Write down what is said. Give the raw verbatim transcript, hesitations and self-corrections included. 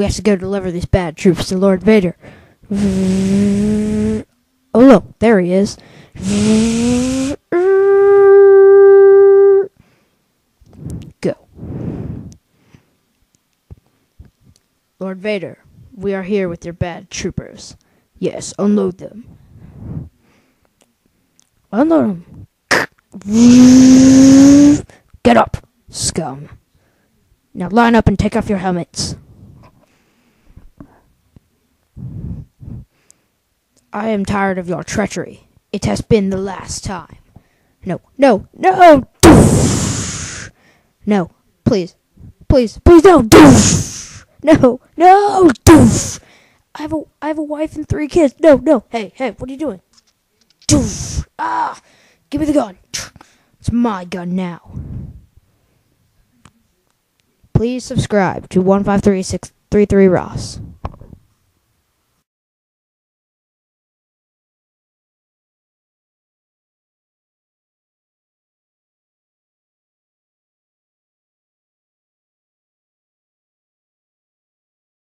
We have to go deliver these bad troops to Lord Vader. Oh, look, there he is. Go. Lord Vader, we are here with your bad troopers. Yes, unload them. Unload them. Get up, scum. Now line up and take off your helmets. I am tired of your treachery. It has been the last time. No, no, no! No, please, please, please don't! No, no! I have a, I have a wife and three kids. No, no, hey, hey, what are you doing? Ah, give me the gun. It's my gun now. Please subscribe to one five three six three three Ross.